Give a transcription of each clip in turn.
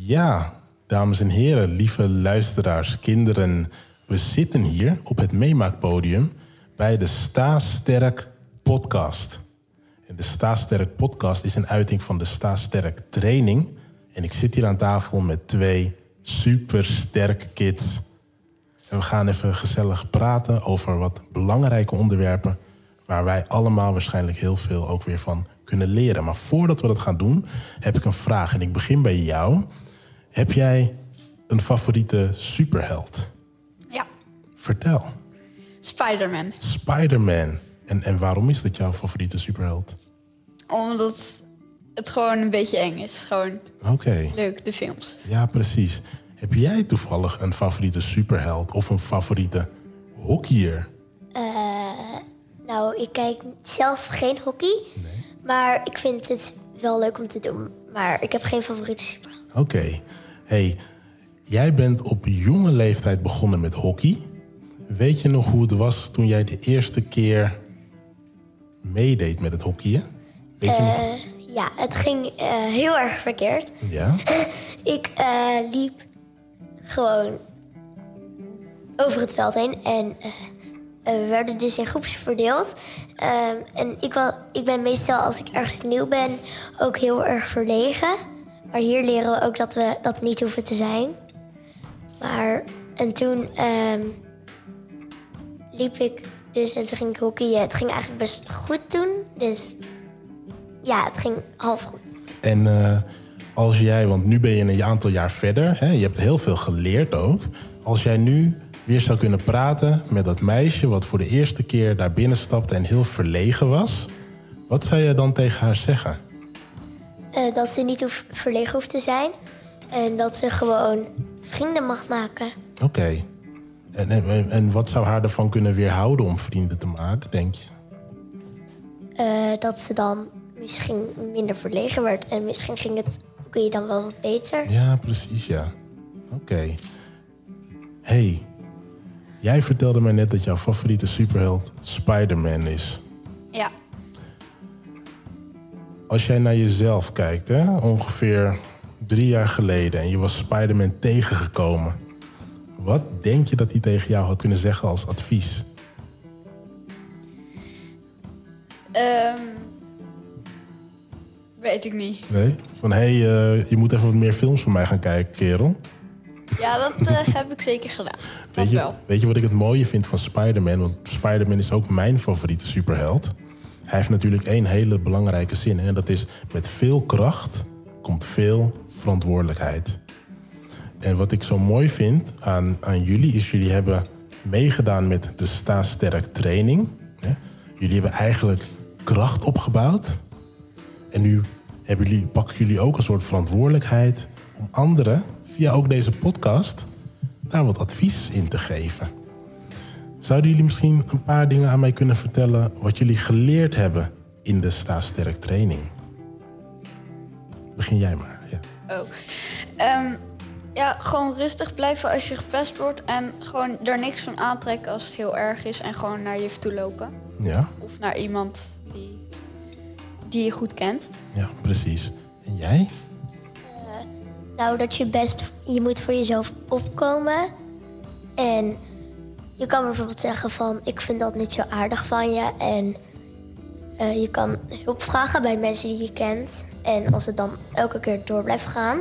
Ja, dames en heren, lieve luisteraars, kinderen. We zitten hier op het meemaakpodium bij de Sta Sterk podcast. En de Sta Sterk podcast is een uiting van de Sta Sterk training. En ik zit hier aan tafel met 2 supersterke kids. En we gaan even gezellig praten over wat belangrijke onderwerpen waar wij allemaal waarschijnlijk heel veel ook weer van kunnen leren. Maar voordat we dat gaan doen, heb ik een vraag. En ik begin bij jou. Heb jij een favoriete superheld? Ja. Vertel. Spider-Man. Spider-Man. En waarom is dat jouw favoriete superheld? Omdat het gewoon een beetje eng is. Gewoon leuk, de films. Ja, precies. Heb jij toevallig een favoriete superheld of een favoriete hockeyer? Nou, ik kijk zelf geen hockey. Nee. Maar ik vind het wel leuk om te doen. Maar ik heb geen favoriete superheld. Oké. Hey, jij bent op jonge leeftijd begonnen met hockey. Weet je nog hoe het was toen jij de eerste keer meedeed met het hockeyen? Weet je nog? Ja, het ging heel erg verkeerd. Ja? Ik liep gewoon over het veld heen en we werden dus in groepjes verdeeld. En ik ben meestal, als ik ergens nieuw ben, ook heel erg verlegen. Maar hier leren we ook dat we dat niet hoeven te zijn. En toen liep ik dus en toen ging ik hockeyen. Het ging eigenlijk best goed toen. Dus ja, het ging half goed. En als jij, want nu ben je een aantal jaar verder, hè, je hebt heel veel geleerd ook. Als jij nu weer zou kunnen praten met dat meisje wat voor de eerste keer daar binnen stapte en heel verlegen was, wat zou je dan tegen haar zeggen? Dat ze niet verlegen hoeft te zijn. En dat ze gewoon vrienden mag maken. Oké. En wat zou haar ervan kunnen weerhouden om vrienden te maken, denk je? Dat ze dan misschien minder verlegen werd. En misschien ging het kun je dan wel wat beter. Ja, precies, ja. Oké. Hey, jij vertelde mij net dat jouw favoriete superheld Spider-Man is. Ja. Als jij naar jezelf kijkt, hè, ongeveer 3 jaar geleden, en je was Spider-Man tegengekomen, wat denk je dat hij tegen jou had kunnen zeggen als advies? Weet ik niet. Nee? Van, je moet even wat meer films van mij gaan kijken, kerel. Ja, dat heb ik zeker gedaan. Weet je wat ik het mooie vind van Spider-Man? Want Spider-Man is ook mijn favoriete superheld. Hij heeft natuurlijk 1 hele belangrijke zin. En dat is, met veel kracht komt veel verantwoordelijkheid. En wat ik zo mooi vind aan jullie is, jullie hebben meegedaan met de Sta Sterk training. Jullie hebben eigenlijk kracht opgebouwd. En nu pakken jullie ook een soort verantwoordelijkheid om anderen, via ook deze podcast, daar wat advies in te geven. Zouden jullie misschien een paar dingen aan mij kunnen vertellen wat jullie geleerd hebben in de Sta Sterk training? Begin jij maar. Ja. Ja, gewoon rustig blijven als je gepest wordt. En gewoon er niks van aantrekken als het heel erg is. En gewoon naar je toe lopen. Ja? Of naar iemand die je goed kent. Ja, precies. En jij? Nou, dat je moet voor jezelf opkomen. En je kan bijvoorbeeld zeggen van, ik vind dat niet zo aardig van je. En je kan hulp vragen bij mensen die je kent. En als het dan elke keer door blijft gaan,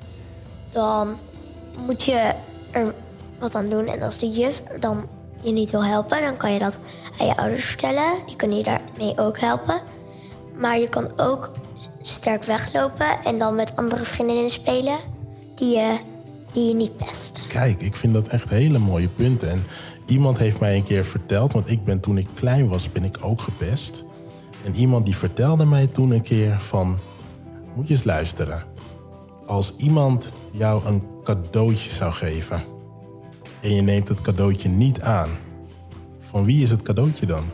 dan moet je er wat aan doen. En als de juf dan je niet wil helpen, dan kan je dat aan je ouders vertellen. Die kunnen je daarmee ook helpen. Maar je kan ook sterk weglopen en dan met andere vriendinnen spelen die je niet pest. Kijk, ik vind dat echt hele mooie punten. En iemand heeft mij een keer verteld, want toen ik klein was, ben ik ook gepest. En iemand die vertelde mij toen een keer van, moet je eens luisteren. Als iemand jou een cadeautje zou geven en je neemt het cadeautje niet aan, van wie is het cadeautje dan?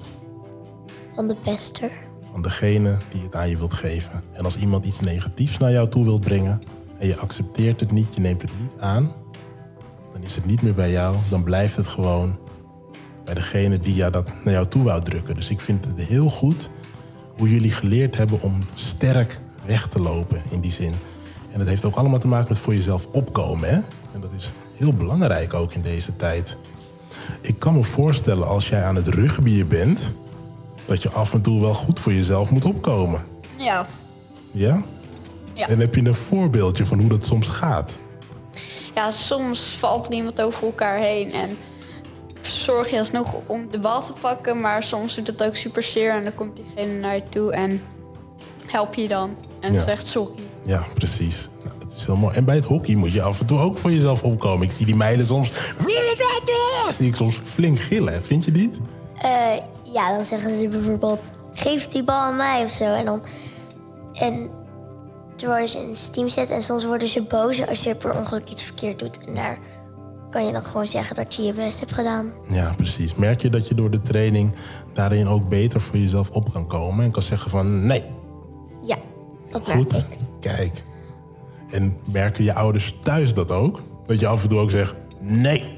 Van de pester. Van degene die het aan je wilt geven. En als iemand iets negatiefs naar jou toe wilt brengen en je accepteert het niet, je neemt het niet aan, dan is het niet meer bij jou. Dan blijft het gewoon bij degene die dat naar jou toe wou drukken. Dus ik vind het heel goed hoe jullie geleerd hebben om sterk weg te lopen in die zin. En dat heeft ook allemaal te maken met voor jezelf opkomen. Hè? En dat is heel belangrijk ook in deze tijd. Ik kan me voorstellen als jij aan het rugbyen bent, dat je af en toe wel goed voor jezelf moet opkomen. Ja. Ja? Ja. En heb je een voorbeeldje van hoe dat soms gaat? Ja, soms valt er iemand over elkaar heen en zorg je alsnog om de bal te pakken. Maar soms doet het ook super zeer en dan komt diegene naar je toe en help je dan. En Ja. zegt sorry. Ja, precies. Nou, dat is heel mooi. En bij het hockey moet je af en toe ook voor jezelf opkomen. Ik zie die meiden soms... zie ik soms flink gillen. Vind je niet? Ja, dan zeggen ze bijvoorbeeld, geef die bal aan mij of zo. En terwijl je ze in het team zet en soms worden ze boos als je per ongeluk iets verkeerd doet. En daar kan je dan gewoon zeggen dat je je best hebt gedaan. Ja, precies. Merk je dat je door de training daarin ook beter voor jezelf op kan komen en kan zeggen van nee. Ja, dat merk Goed. ik. Kijk. En merken je ouders thuis dat ook? Dat je af en toe ook zegt nee.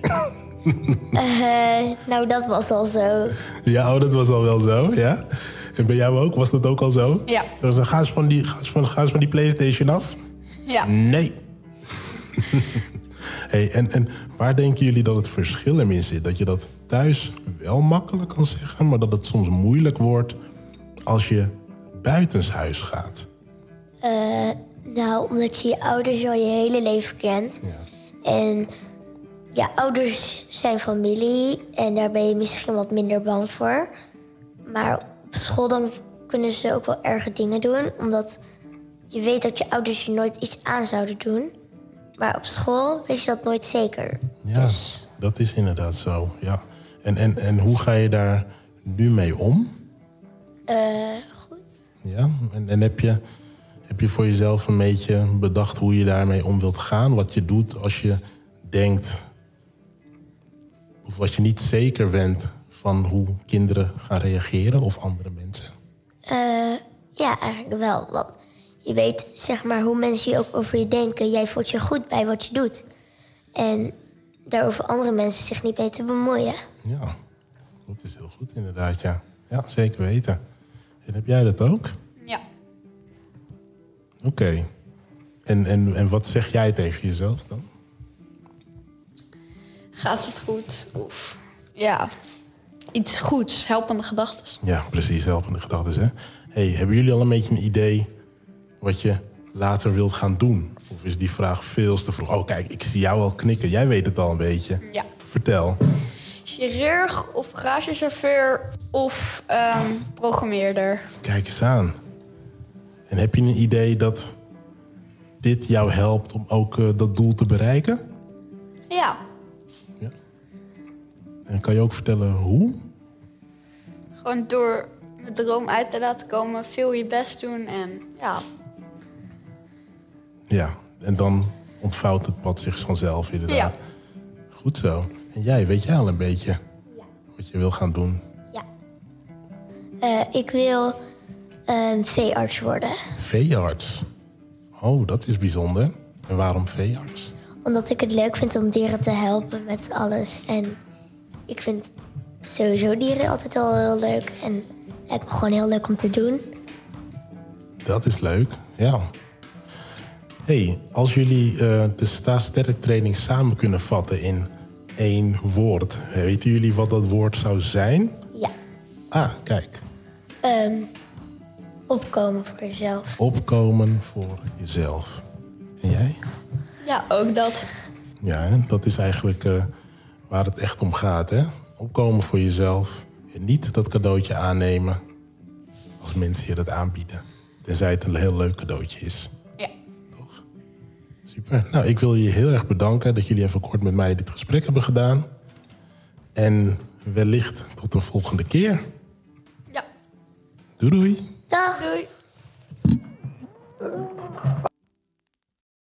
Nou, dat was al zo. Ja, oh, dat was al wel zo, ja? En bij jou ook? Was dat ook al zo? Ja. Dus ga eens van die PlayStation af. Ja. Nee. Hey, en waar denken jullie dat het verschil in zit? Dat je dat thuis wel makkelijk kan zeggen, maar dat het soms moeilijk wordt als je buitenshuis gaat? Nou, omdat je je ouders al je hele leven kent. Ja. En ja, ouders zijn familie en daar ben je misschien wat minder bang voor. Maar op school dan kunnen ze ook wel erge dingen doen, omdat je weet dat je ouders je nooit iets aan zouden doen. Maar op school weet je dat nooit zeker. Ja, Dus, dat is inderdaad zo, ja. En hoe ga je daar nu mee om? goed. Ja, en heb je voor jezelf een beetje bedacht hoe je daarmee om wilt gaan? Wat je doet als je denkt, of als je niet zeker bent van hoe kinderen gaan reageren of andere mensen? Ja, eigenlijk wel. Want je weet zeg maar hoe mensen je ook over je denken. Jij voelt je goed bij wat je doet. En daar hoeven andere mensen zich niet mee te bemoeien. Ja, dat is heel goed inderdaad, ja. Ja, zeker weten. En heb jij dat ook? Ja. Oké. En wat zeg jij tegen jezelf dan? Gaat het goed? Of ja, iets goeds, helpende gedachten. Ja, precies, helpende gedachten, hè? Hey, hebben jullie al een beetje een idee wat je later wilt gaan doen? Of is die vraag veel te vroeg? Oh, kijk, ik zie jou al knikken. Jij weet het al een beetje. Ja. Vertel. Chirurg of garagechauffeur of programmeerder. Kijk eens aan. En heb je een idee dat dit jou helpt om ook dat doel te bereiken? Ja, Ja. En kan je ook vertellen hoe? gewoon door mijn droom uit te laten komen, veel je best doen en ja. Ja, en dan ontvouwt het pad zich vanzelf inderdaad. Ja. Goed zo. En jij, weet jij al een beetje wat je wil gaan doen? Ja. Ik wil veearts worden. Veearts. Oh, dat is bijzonder. En waarom veearts? Omdat ik het leuk vind om dieren te helpen met alles. En ik vind sowieso dieren altijd al heel leuk. En het lijkt me gewoon heel leuk om te doen. Dat is leuk, ja. Hey, als jullie de Sta Sterk training samen kunnen vatten in 1 woord, weten jullie wat dat woord zou zijn? Ja. Ah, kijk. Opkomen voor jezelf. Opkomen voor jezelf. En jij? Ja, ook dat. Ja, hè? Dat is eigenlijk waar het echt om gaat, hè? Opkomen voor jezelf en niet dat cadeautje aannemen als mensen je dat aanbieden. Tenzij het een heel leuk cadeautje is. Ja. Toch? Super. Nou, ik wil je heel erg bedanken dat jullie even kort met mij dit gesprek hebben gedaan. En wellicht tot de volgende keer. Ja. Doei doei. Dag! Doei.